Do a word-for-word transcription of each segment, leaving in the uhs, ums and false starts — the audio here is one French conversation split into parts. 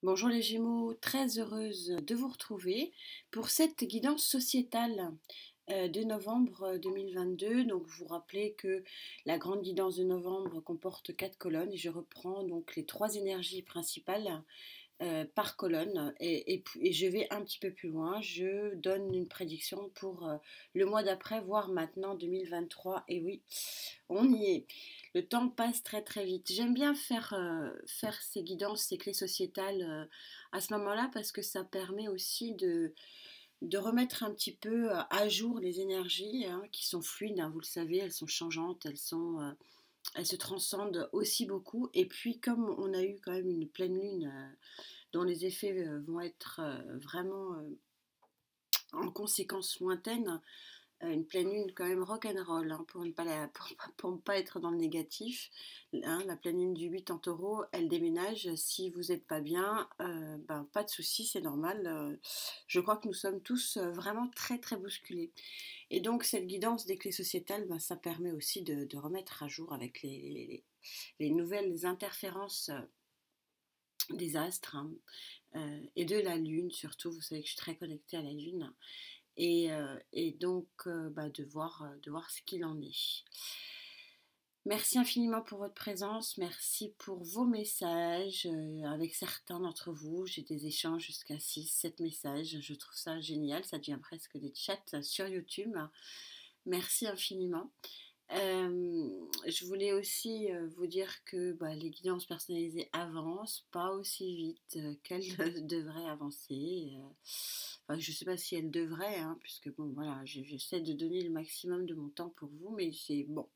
Bonjour les Gémeaux, très heureuse de vous retrouver pour cette guidance sociétale euh, de novembre deux mille vingt-deux. Donc vous vous rappelez que la grande guidance de novembre comporte quatre colonnes et je reprends donc les trois énergies principales euh, par colonne et, et, et je vais un petit peu plus loin. Je donne une prédiction pour euh, le mois d'après, voire maintenant deux mille vingt-trois. Et oui, on y est. Le temps passe très très vite. J'aime bien faire, euh, faire ces guidances, ces clés sociétales euh, à ce moment-là parce que ça permet aussi de, de remettre un petit peu à jour les énergies hein, qui sont fluides, hein, vous le savez, elles sont changeantes, elles sont... euh, elles se transcendent aussi beaucoup. Et puis, comme on a eu quand même une pleine lune euh, dont les effets euh, vont être euh, vraiment euh, en conséquence lointaine, euh, une pleine lune quand même rock'n'roll, hein, pour, ne pas la, pour, pour ne pas être dans le négatif. Hein, la pleine lune du huit en taureau, elle déménage. Si vous n'êtes pas bien, euh, ben, pas de souci, c'est normal. Euh, je crois que nous sommes tous euh, vraiment très très bousculés. Et donc cette guidance des clés sociétales, ben, ça permet aussi de, de remettre à jour avec les, les, les nouvelles interférences euh, des astres hein, euh, et de la lune surtout. Vous savez que je suis très connectée à la lune. Et, euh, et donc euh, bah, de, voir, euh, de voir ce qu'il en est. Merci infiniment pour votre présence, merci pour vos messages. Euh, avec certains d'entre vous, j'ai des échanges jusqu'à six sept messages. Je trouve ça génial, ça devient presque des chats sur YouTube. Merci infiniment. Euh, je voulais aussi euh, vous dire que bah, les guidances personnalisées avancent pas aussi vite euh, qu'elles devraient avancer. Euh, enfin, je ne sais pas si elles devraient, hein, puisque bon, voilà, j'essaie de donner le maximum de mon temps pour vous, mais c'est bon.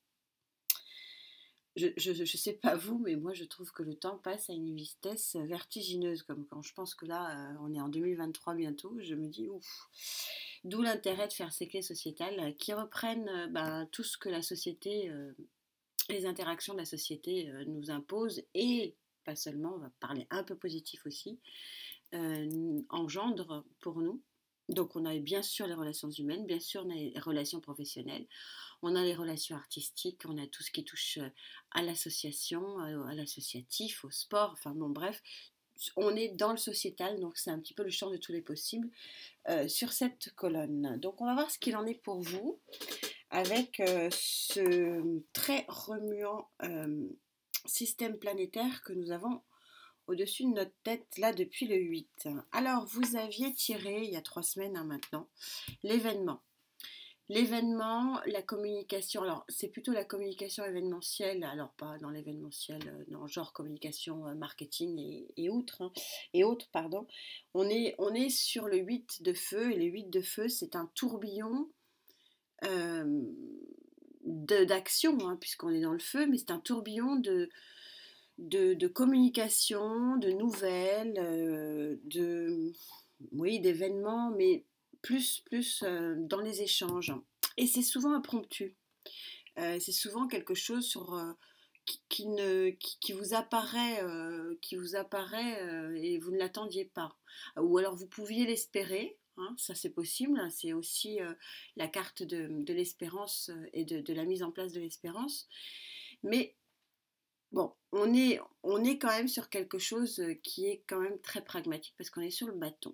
Je, je, je sais pas vous, mais moi je trouve que le temps passe à une vitesse vertigineuse, comme quand je pense que là, euh, on est en deux mille vingt-trois bientôt, je me dis ouf. D'où l'intérêt de faire ces clés sociétales euh, qui reprennent euh, ben, tout ce que la société, euh, les interactions de la société euh, nous imposent et pas seulement, on va parler un peu positif aussi, euh, engendre pour nous. Donc on a bien sûr les relations humaines, bien sûr on a les relations professionnelles, on a les relations artistiques, on a tout ce qui touche à l'association, à l'associatif, au sport, enfin bon bref, on est dans le sociétal, donc c'est un petit peu le champ de tous les possibles euh, sur cette colonne. Donc on va voir ce qu'il en est pour vous avec euh, ce très remuant euh, système planétaire que nous avons au-dessus de notre tête là depuis le huit. Alors vous aviez tiré il y a trois semaines hein, maintenant l'événement. L'événement, la communication, alors c'est plutôt la communication événementielle, alors pas dans l'événementiel, euh, non, genre communication, euh, marketing et, et autres, hein, et autres, pardon. On est, on est sur le huit de feu, et le huit de feu, c'est un tourbillon euh, d'action, hein, puisqu'on est dans le feu, mais c'est un tourbillon de, de, de communication, de nouvelles, euh, de, oui, d'événements, mais plus, plus euh, dans les échanges. Et c'est souvent impromptu. Euh, c'est souvent quelque chose sur, euh, qui, qui, ne, qui, qui vous apparaît, euh, qui vous apparaît euh, et vous ne l'attendiez pas. Ou alors vous pouviez l'espérer. Hein, ça c'est possible, c'est aussi euh, la carte de, de l'espérance et de, de la mise en place de l'espérance. Mais bon, on est, on est quand même sur quelque chose qui est quand même très pragmatique parce qu'on est sur le bâton.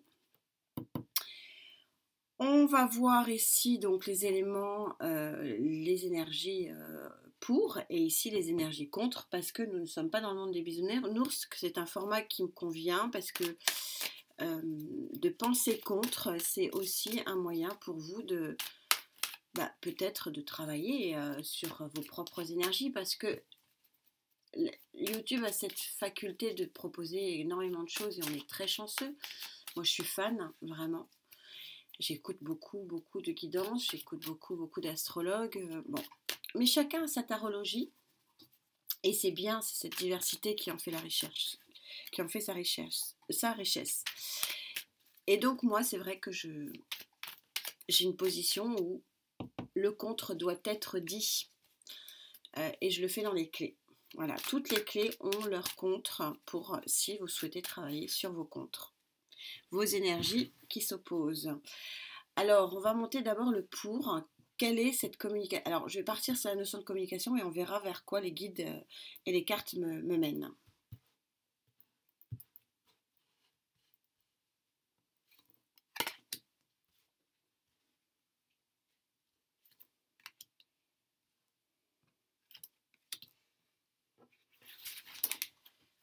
On va voir ici donc les éléments, euh, les énergies euh, pour et ici les énergies contre parce que nous ne sommes pas dans le monde des bisounours, c'est un format qui me convient parce que euh, de penser contre c'est aussi un moyen pour vous de bah, peut-être de travailler euh, sur vos propres énergies parce que YouTube a cette faculté de proposer énormément de choses et on est très chanceux. Moi je suis fan vraiment. J'écoute beaucoup, beaucoup de guidance, j'écoute beaucoup, beaucoup d'astrologues. Euh, bon. Mais chacun a sa tarologie. Et c'est bien, c'est cette diversité qui en fait la recherche, qui en fait sa richesse. Sa richesse. Et donc, moi, c'est vrai que je, j'ai une position où le contre doit être dit. Euh, et je le fais dans les clés. Voilà, toutes les clés ont leur contre pour si vous souhaitez travailler sur vos contres. Vos énergies qui s'opposent. Alors, on va monter d'abord le pour. Quelle est cette communication? Alors, je vais partir sur la notion de communication et on verra vers quoi les guides et les cartes me, me mènent.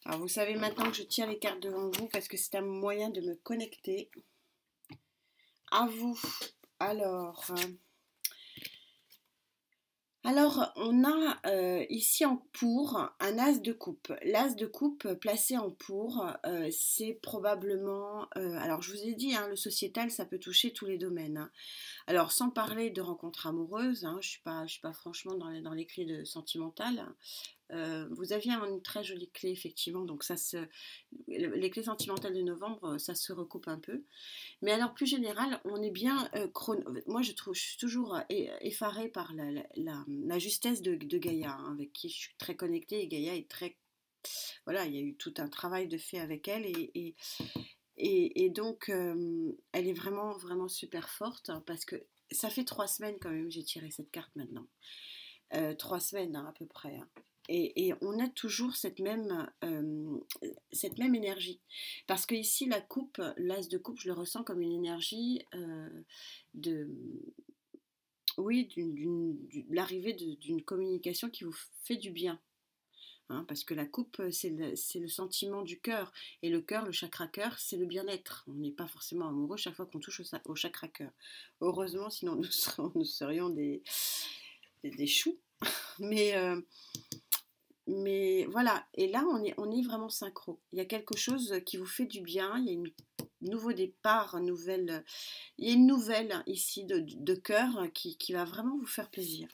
Alors vous savez maintenant que je tire les cartes devant vous parce que c'est un moyen de me connecter à vous. Alors, euh, alors on a euh, ici en pour un as de coupe. L'as de coupe placé en pour, euh, c'est probablement... euh, alors je vous ai dit, hein, le sociétal, ça peut toucher tous les domaines. Hein. Alors sans parler de rencontres amoureuses, hein, je ne suis pas, je suis pas franchement dans les, dans les clés de sentimentales. Euh, vous aviez une très jolie clé, effectivement, donc ça se, les clés sentimentales de novembre, ça se recoupe un peu. Mais alors, plus général, on est bien euh, chrono... Moi, je trouve, je suis toujours effarée par la, la, la, la justesse de, de Gaïa, hein, avec qui je suis très connectée, et Gaïa est très... Voilà, il y a eu tout un travail de fait avec elle, et, et, et, et donc, euh, elle est vraiment, vraiment super forte, hein, parce que ça fait trois semaines quand même, j'ai tiré cette carte maintenant. Euh, trois semaines, hein, à peu près, hein. Et, et, on a toujours cette même, euh, cette même énergie. Parce que ici, la coupe, l'as de coupe, je le ressens comme une énergie euh, de, oui, d'une, d'une, d'une, l'arrivée de, d'une communication qui vous fait du bien. Hein, parce que la coupe, c'est le, c'est le sentiment du cœur. Et le cœur, le chakra cœur, c'est le bien-être. On n'est pas forcément amoureux chaque fois qu'on touche au, au chakra cœur. Heureusement, sinon nous serions, nous serions des, des, des choux. Mais... Euh, Mais voilà, et là on est, on est vraiment synchro. Il y a quelque chose qui vous fait du bien, il y a un nouveau départ, une nouvelle, il y a une nouvelle ici de, de cœur qui, qui va vraiment vous faire plaisir.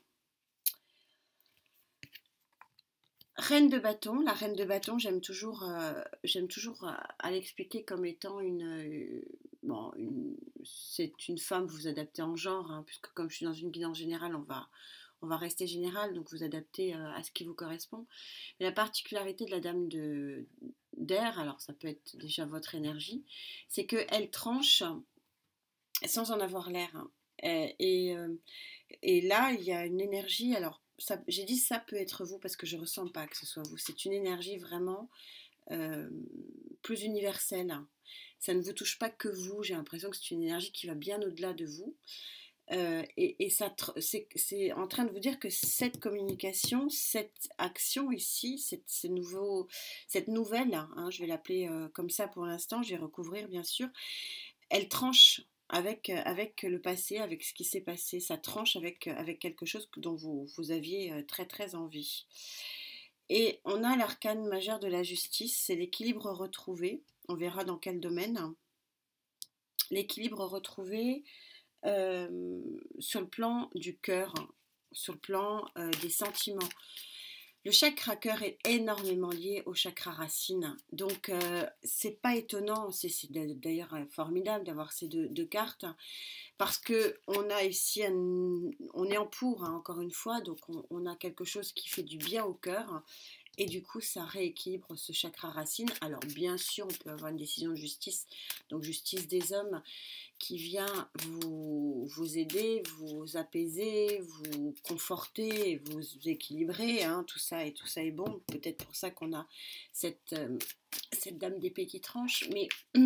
Reine de bâton, la reine de bâton, j'aime toujours, euh, j'aime toujours euh, à l'expliquer comme étant une, euh, bon, une, c'est une femme, vous vous adaptez en genre, hein, puisque comme je suis dans une guidance générale, on va, on va rester général, donc vous adaptez euh, à ce qui vous correspond. Mais la particularité de la dame de, d'air, alors ça peut être déjà votre énergie, c'est qu'elle tranche sans en avoir l'air. Hein. Et, et, euh, et là, il y a une énergie, alors ça, j'ai dit ça peut être vous parce que je ne ressens pas que ce soit vous. C'est une énergie vraiment euh, plus universelle. Ça ne vous touche pas que vous. J'ai l'impression que c'est une énergie qui va bien au-delà de vous. Euh, et, et ça, c'est, c'est en train de vous dire que cette communication, cette action ici, cette, ce nouveau, cette nouvelle, hein, je vais l'appeler euh, comme ça pour l'instant, je vais recouvrir bien sûr, elle tranche avec, avec le passé, avec ce qui s'est passé, ça tranche avec, avec quelque chose dont vous, vous aviez très très envie. Et on a l'arcane majeur de la justice, c'est l'équilibre retrouvé, on verra dans quel domaine. L'équilibre retrouvé, Euh, sur le plan du cœur, sur le plan euh, des sentiments. Le chakra cœur est énormément lié au chakra racine, donc euh, c'est pas étonnant, c'est, c'est d'ailleurs formidable d'avoir ces deux, deux cartes, parce que on a ici, un, on est en pour, hein, encore une fois, donc on, on a quelque chose qui fait du bien au cœur. Et du coup, ça rééquilibre ce chakra racine. Alors, bien sûr, on peut avoir une décision de justice, donc justice des hommes, qui vient vous, vous aider, vous apaiser, vous conforter, vous équilibrer. Hein, tout ça et tout ça est bon. Peut-être pour ça qu'on a cette, euh, cette dame d'épée qui tranche. Mais,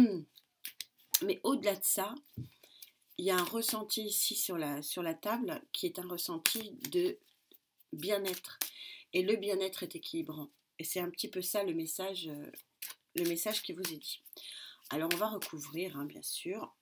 mais au-delà de ça, il y a un ressenti ici sur la, sur la table qui est un ressenti de bien-être. Et le bien-être est équilibrant. Et c'est un petit peu ça le message, euh, le message qui vous est dit. Alors on va recouvrir, hein, bien sûr.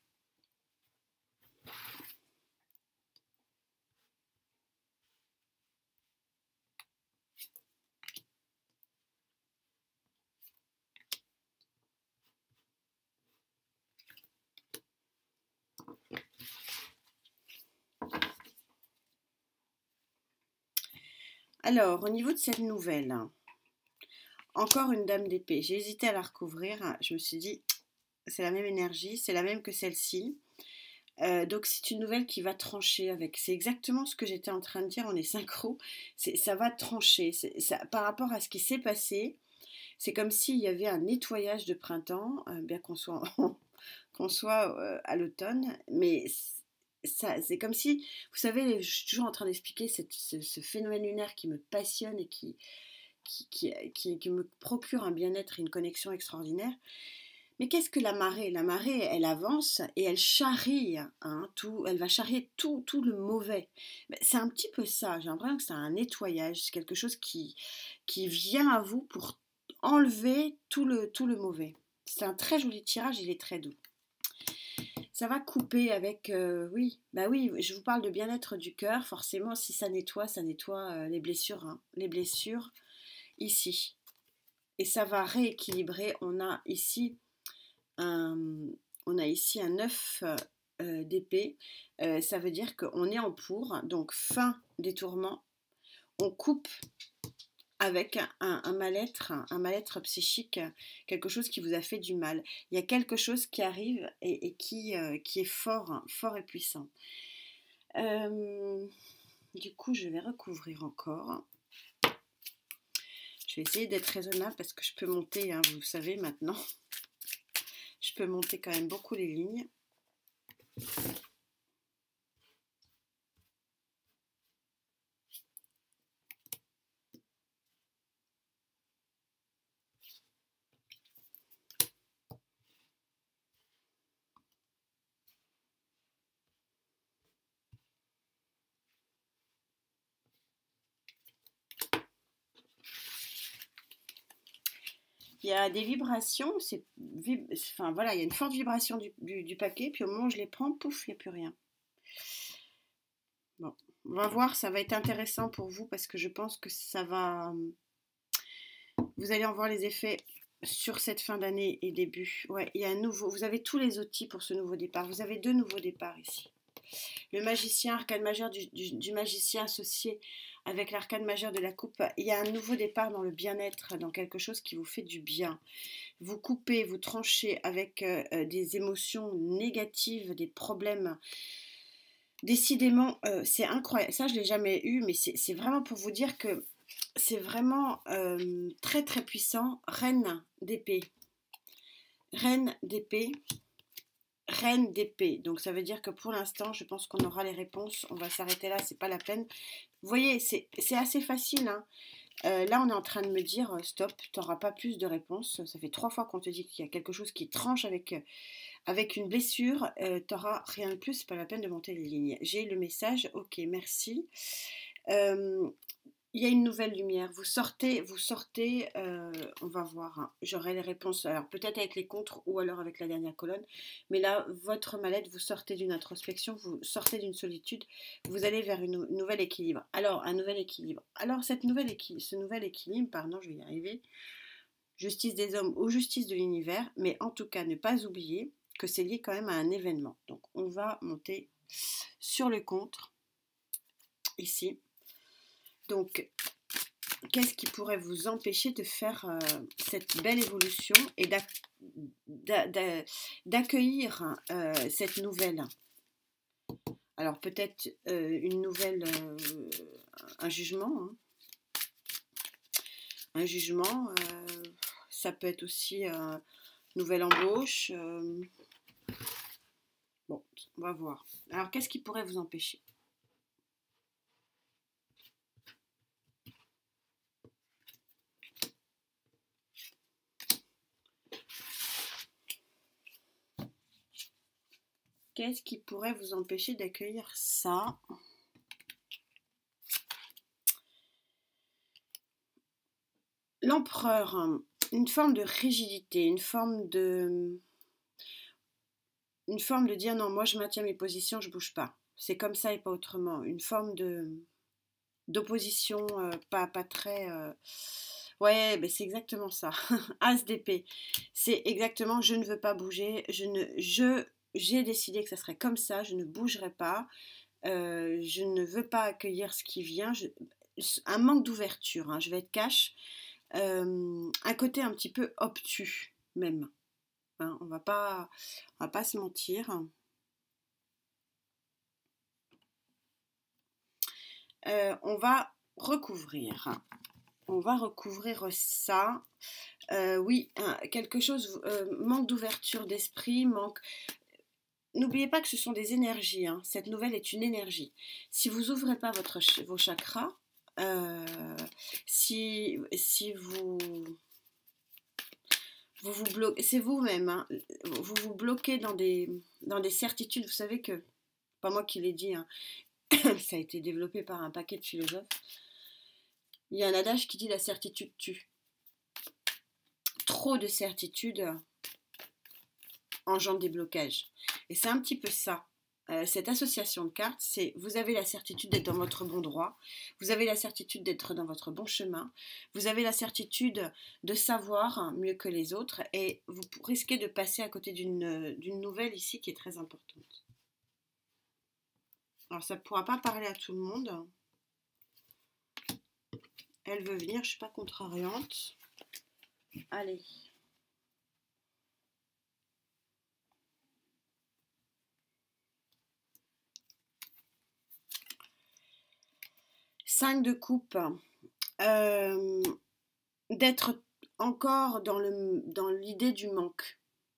Alors, au niveau de cette nouvelle, encore une dame d'épée. J'ai hésité à la recouvrir. Je me suis dit, c'est la même énergie, c'est la même que celle-ci. Euh, donc c'est une nouvelle qui va trancher avec. C'est exactement ce que j'étais en train de dire. On est synchro. C'est, ça va trancher. C'est, ça, par rapport à ce qui s'est passé, c'est comme s'il y avait un nettoyage de printemps, euh, bien qu'on soit, qu'on soit euh, à l'automne, mais ça, c'est comme si, vous savez, je suis toujours en train d'expliquer cette, ce, ce phénomène lunaire qui me passionne et qui, qui, qui, qui, qui me procure un bien-être et une connexion extraordinaire. Mais qu'est-ce que la marée? La marée, elle avance et elle charrie, hein, tout, elle va charrier tout, tout le mauvais. C'est un petit peu ça, j'ai l'impression que c'est un nettoyage, c'est quelque chose qui, qui vient à vous pour enlever tout le, tout le mauvais. C'est un très joli tirage, il est très doux. Ça va couper avec, euh, oui, bah oui, je vous parle de bien-être du cœur, forcément, si ça nettoie, ça nettoie euh, les blessures, hein, les blessures ici. Et ça va rééquilibrer, on a ici un, on a ici un neuf euh, d'épée, euh, ça veut dire qu'on est en pour, donc fin des tourments, on coupe avec un, un mal-être, un mal-être psychique, quelque chose qui vous a fait du mal. Il y a quelque chose qui arrive et, et qui, euh, qui est fort, fort et puissant. Euh, du coup, je vais recouvrir encore. Je vais essayer d'être raisonnable parce que je peux monter, hein, vous savez maintenant, je peux monter quand même beaucoup les lignes. Il y a des vibrations, c'est, vib... enfin voilà, il y a une forte vibration du, du, du paquet, puis au moment où je les prends, pouf, il n'y a plus rien. Bon, on va voir, ça va être intéressant pour vous parce que je pense que ça va... Vous allez en voir les effets sur cette fin d'année et début. Ouais, il y a un nouveau... Vous avez tous les outils pour ce nouveau départ. Vous avez deux nouveaux départs ici. Le magicien, arcane majeur du, du, du magicien associé avec l'arcane majeur de la coupe. Il y a un nouveau départ dans le bien-être, dans quelque chose qui vous fait du bien. Vous coupez, vous tranchez avec euh, des émotions négatives, des problèmes. Décidément, euh, c'est incroyable. Ça, je ne l'ai jamais eu, mais c'est vraiment pour vous dire que c'est vraiment euh, très très puissant. Reine d'épée. Reine d'épée. Reine d'épée. Donc ça veut dire que pour l'instant, je pense qu'on aura les réponses. On va s'arrêter là, c'est pas la peine. Vous voyez, c'est assez facile. Hein. Euh, là, on est en train de me dire, euh, stop, tu n'auras pas plus de réponses. Ça fait trois fois qu'on te dit qu'il y a quelque chose qui tranche avec, euh, avec une blessure. Euh, tu n'auras rien de plus, c'est pas la peine de monter les lignes. J'ai le message, ok, merci. Euh, Il y a une nouvelle lumière. Vous sortez, vous sortez, euh, on va voir. Hein. J'aurai les réponses, alors peut-être avec les contres ou alors avec la dernière colonne. Mais là, votre mal-être, vous sortez d'une introspection, vous sortez d'une solitude, vous allez vers un nouvel équilibre. Alors, un nouvel équilibre. Alors, cette nouvelle équilibre, ce nouvel équilibre, pardon, je vais y arriver, justice des hommes ou justice de l'univers, mais en tout cas, ne pas oublier que c'est lié quand même à un événement. Donc, on va monter sur le contre, ici. Donc, qu'est-ce qui pourrait vous empêcher de faire euh, cette belle évolution et d'accueillir euh, cette nouvelle? Alors, peut-être euh, une nouvelle, euh, un jugement. Hein. Un jugement, euh, ça peut être aussi euh, nouvelle embauche. Euh... Bon, on va voir. Alors, qu'est-ce qui pourrait vous empêcher? Qu'est-ce qui pourrait vous empêcher d'accueillir ça? L'empereur, une forme de rigidité, une forme de... Une forme de dire non, moi je maintiens mes positions, je bouge pas. C'est comme ça et pas autrement. Une forme de d'opposition, euh, pas, pas très... Euh... Ouais, ben c'est exactement ça. As d'épée. C'est exactement je ne veux pas bouger, je ne... Je... J'ai décidé que ça serait comme ça, je ne bougerai pas, euh, je ne veux pas accueillir ce qui vient, je... un manque d'ouverture, hein, je vais être cash, euh, un côté un petit peu obtus même, hein, on va pas, on va pas se mentir. Euh, on va recouvrir, on va recouvrir ça, euh, oui, hein, quelque chose, euh, manque d'ouverture d'esprit, manque... N'oubliez pas que ce sont des énergies, hein. Cette nouvelle est une énergie. Si vous n'ouvrez pas votre, vos chakras, euh, si, si vous, vous vous bloquez, c'est vous-même, hein, vous vous bloquez dans des, dans des certitudes, vous savez que, pas moi qui l'ai dit, hein, ça a été développé par un paquet de philosophes, il y a un adage qui dit la certitude tue. trop de certitude engendre des blocages. Et c'est un petit peu ça. Euh, cette association de cartes, c'est vous avez la certitude d'être dans votre bon droit, vous avez la certitude d'être dans votre bon chemin, vous avez la certitude de savoir mieux que les autres et vous risquez de passer à côté d'une d'une nouvelle ici qui est très importante. Alors ça ne pourra pas parler à tout le monde. Elle veut venir, je ne suis pas contrariante. Allez. cinq de coupe. Euh, d'être encore dans le, dans l'idée du manque.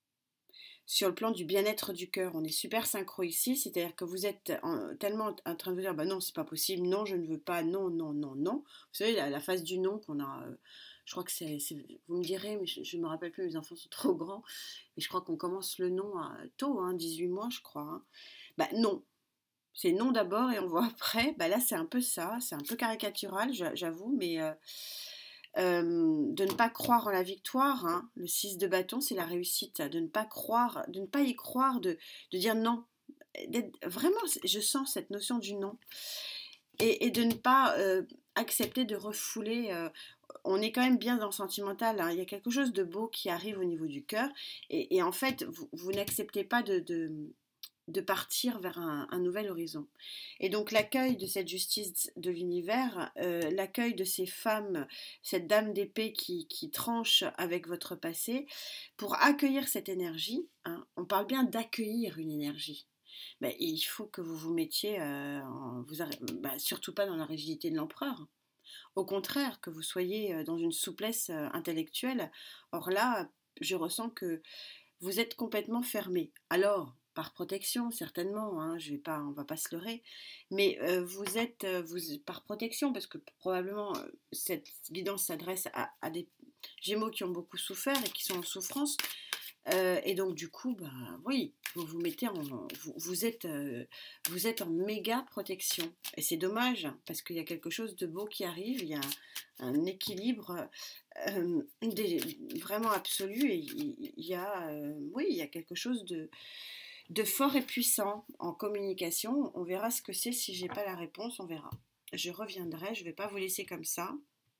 Sur le plan du bien-être du cœur, on est super synchro ici, c'est-à-dire que vous êtes en, tellement en train de vous dire bah non, c'est pas possible, non, je ne veux pas, non, non, non, non. Vous savez, la, la phase du non qu'on a, euh, je crois que c'est, vous me direz, mais je ne me rappelle plus, mes enfants sont trop grands, mais je crois qu'on commence le non à, tôt, hein, dix-huit mois, je crois. Hein. Bah non, c'est non d'abord et on voit après. Bah là, c'est un peu ça, c'est un peu caricatural, j'avoue, mais. Euh, Euh, de ne pas croire en la victoire, hein. Le six de bâton, c'est la réussite, de ne pas croire, de ne pas y croire, de, de dire non. Vraiment, je sens cette notion du non. Et, et de ne pas euh, accepter de refouler. Euh, on est quand même bien dans le sentimental, hein. Il y a quelque chose de beau qui arrive au niveau du cœur. Et, et en fait, vous, vous n'acceptez pas de, de de partir vers un, un nouvel horizon. Et donc l'accueil de cette justice de l'univers, euh, l'accueil de ces femmes, cette dame d'épée qui, qui tranche avec votre passé, pour accueillir cette énergie, hein, on parle bien d'accueillir une énergie. Ben, il faut que vous vous mettiez, euh, en, vous, ben, surtout pas dans la rigidité de l'empereur. Au contraire, que vous soyez dans une souplesse intellectuelle. Or là, je ressens que vous êtes complètement fermé. Alors, par protection, certainement, hein, je vais pas, on ne va pas se leurrer, mais euh, vous êtes, euh, vous, par protection, parce que probablement euh, cette guidance s'adresse à, à des Gémeaux qui ont beaucoup souffert et qui sont en souffrance, euh, et donc du coup, bah oui, vous vous mettez en, vous, vous êtes, euh, vous êtes en méga protection, et c'est dommage parce qu'il y a quelque chose de beau qui arrive, il y a un, un équilibre euh, des, vraiment absolu, et il, il y a, euh, oui, il y a quelque chose de de fort et puissant en communication. On verra ce que c'est. Si j'ai pas la réponse, on verra. Je reviendrai, je ne vais pas vous laisser comme ça.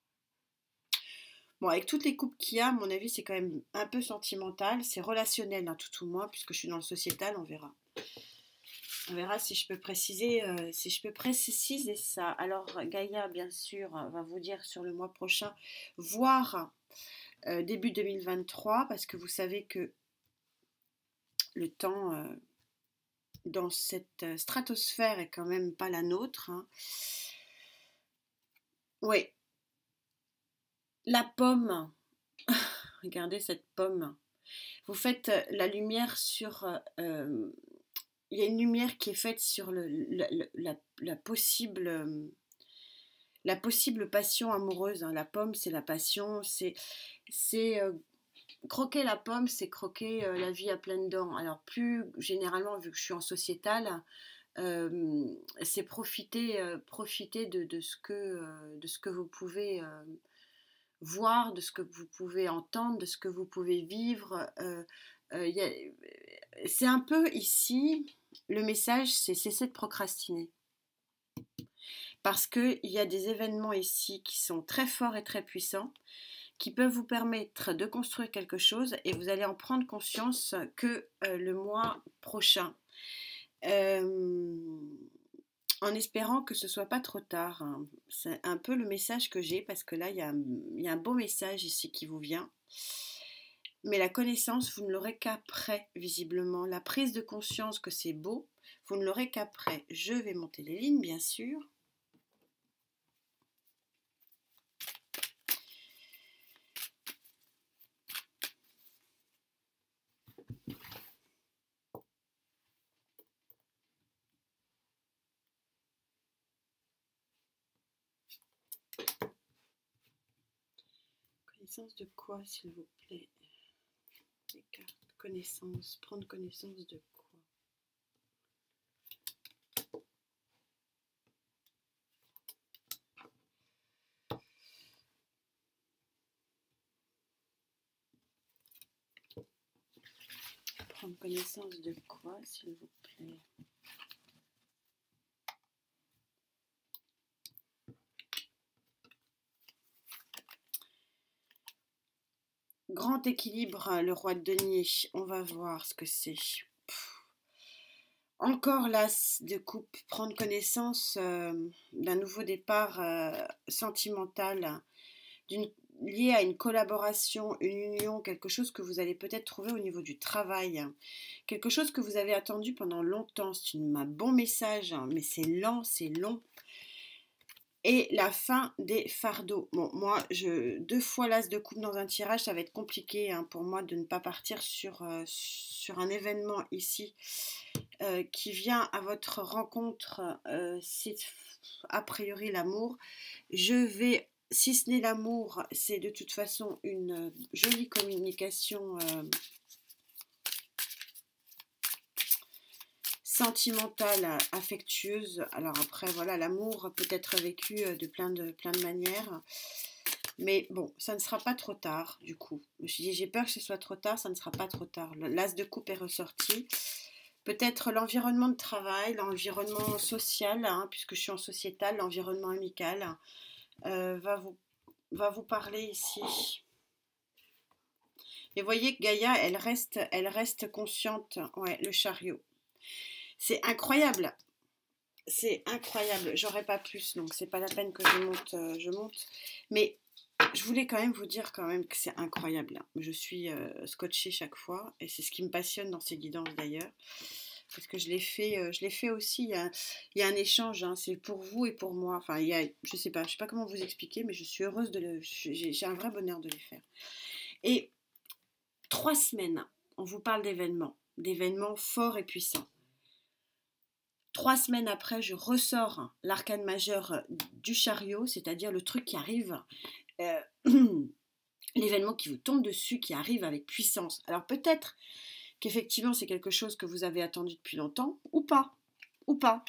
Bon, avec toutes les coupes qu'il y a, à mon avis, c'est quand même un peu sentimental. C'est relationnel, hein, tout ou moins, puisque je suis dans le sociétal, on verra. On verra si je peux préciser, euh, si je peux préciser ça. Alors, Gaïa, bien sûr, va vous dire sur le mois prochain, voire euh, début deux mille vingt-trois, parce que vous savez que le temps euh, dans cette stratosphère est quand même pas la nôtre. Hein. Oui. La pomme. Regardez cette pomme. Vous faites la lumière sur... Euh, il y a une lumière qui est faite sur le, la, la, la possible... La possible passion amoureuse. Hein. La pomme, c'est la passion. C'est... c'est euh, croquer la pomme, c'est croquer euh, la vie à pleines dents. Alors plus généralement, vu que je suis en sociétal, euh, c'est profiter, euh, profiter de, de, ce que, euh, de ce que vous pouvez euh, voir, de ce que vous pouvez entendre, de ce que vous pouvez vivre. Euh, euh, y a, c'est un peu ici, le message, c'est cesser de procrastiner. Parce qu'il y a des événements ici qui sont très forts et très puissants, qui peuvent vous permettre de construire quelque chose, et vous allez en prendre conscience que euh, le mois prochain. Euh, en espérant que ce soit pas trop tard. Hein. C'est un peu le message que j'ai, parce que là, il y, y a un beau message ici qui vous vient. Mais la connaissance, vous ne l'aurez qu'après, visiblement. La prise de conscience que c'est beau, vous ne l'aurez qu'après. Je vais monter les lignes, bien sûr. Connaissance de quoi, s'il vous plaît? Les cartes, connaissance, prendre connaissance de quoi? prendre connaissance de quoi, s'il vous plaît? Grand équilibre, le roi de denier. On va voir ce que c'est. Encore l'as de coupe, prendre connaissance euh, d'un nouveau départ euh, sentimental, d'une, lié à une collaboration, une union, quelque chose que vous allez peut-être trouver au niveau du travail, quelque chose que vous avez attendu pendant longtemps. C'est une, un bon message, hein, mais c'est lent, c'est long. Et la fin des fardeaux. Bon, moi, je, deux fois l'as de coupe dans un tirage, ça va être compliqué hein, pour moi de ne pas partir sur, euh, sur un événement ici euh, qui vient à votre rencontre. Euh, c'est a priori l'amour. Je vais, si ce n'est l'amour, c'est de toute façon une jolie communication euh, sentimentale, affectueuse. Alors après, voilà, l'amour peut être vécu de plein de, plein de manières. Mais bon, ça ne sera pas trop tard, du coup. Je me suis dit, j'ai peur que ce soit trop tard, ça ne sera pas trop tard. L'as de coupe est ressorti. Peut-être l'environnement de travail, l'environnement social, hein, puisque je suis en sociétal, l'environnement amical, euh, va, vous, va vous parler ici. Et voyez que Gaïa, elle reste, elle reste consciente. Ouais, le chariot. C'est incroyable. C'est incroyable. J'aurais pas plus, donc c'est pas la peine que je monte. Euh, je monte. Mais je voulais quand même vous dire quand même que c'est incroyable. Je suis euh, scotchée chaque fois, et c'est ce qui me passionne dans ces guidances d'ailleurs. Parce que je l'ai fait, euh, je l'ai fait aussi. Il y a, il y a un échange, hein, c'est pour vous et pour moi. Enfin, il y a, je sais pas, je sais pas comment vous expliquer, mais je suis heureuse de le. J'ai, j'ai un vrai bonheur de les faire. Et trois semaines, on vous parle d'événements, d'événements forts et puissants. Trois semaines après, je ressors l'arcane majeur du chariot, c'est-à-dire le truc qui arrive, euh, l'événement qui vous tombe dessus, qui arrive avec puissance. Alors peut-être qu'effectivement c'est quelque chose que vous avez attendu depuis longtemps, ou pas, ou pas.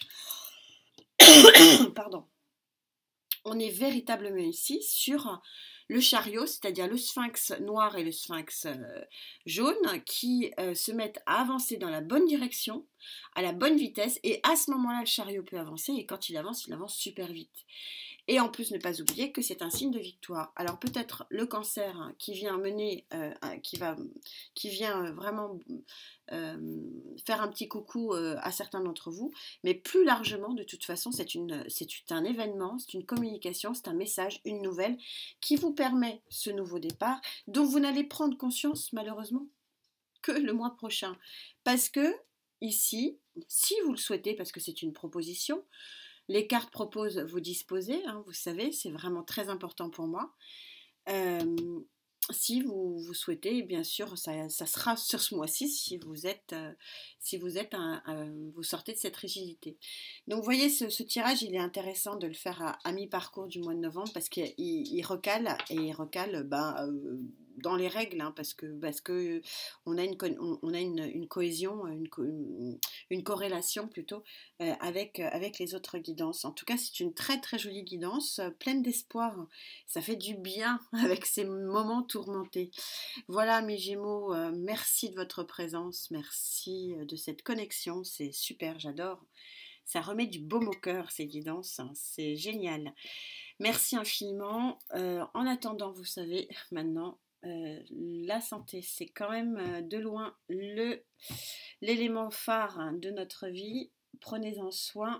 Pardon. On est véritablement ici sur le chariot, c'est-à-dire le sphinx noir et le sphinx euh, jaune, qui euh, se mettent à avancer dans la bonne direction, à la bonne vitesse, et à ce moment-là, le chariot peut avancer, et quand il avance, il avance super vite. Et en plus, ne pas oublier que c'est un signe de victoire. Alors peut-être le cancer hein, qui vient mener, euh, qui, va, qui vient vraiment euh, faire un petit coucou euh, à certains d'entre vous, mais plus largement, de toute façon, c'est, une, c'est un événement, c'est une communication, c'est un message, une nouvelle qui vous permet ce nouveau départ, dont vous n'allez prendre conscience malheureusement que le mois prochain. Parce que ici, si vous le souhaitez, parce que c'est une proposition, les cartes proposent vous disposer, hein, vous savez, c'est vraiment très important pour moi. Euh, si vous, vous souhaitez, bien sûr, ça, ça sera sur ce mois-ci si vous êtes, euh, si vous, êtes un, un, vous sortez de cette rigidité. Donc, vous voyez, ce, ce tirage, il est intéressant de le faire à, à mi-parcours du mois de novembre parce qu'il il recale et il recale ben, euh, dans les règles, hein, parce que parce que on a une on, on a une, une cohésion, une, une, une corrélation plutôt euh, avec avec les autres guidances. En tout cas, c'est une très très jolie guidance, euh, pleine d'espoir. Ça fait du bien avec ces moments tourmentés. Voilà mes Gémeaux, euh, merci de votre présence, merci de cette connexion, c'est super, j'adore. Ça remet du baume au cœur ces guidances, hein, c'est génial. Merci infiniment. Euh, en attendant, vous savez maintenant. Euh, la santé, c'est quand même euh, de loin le, l'élément phare hein, de notre vie. Prenez-en soin,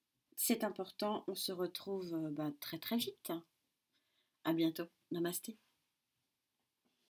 c'est important. On se retrouve euh, bah, très très vite. À bientôt. Namasté.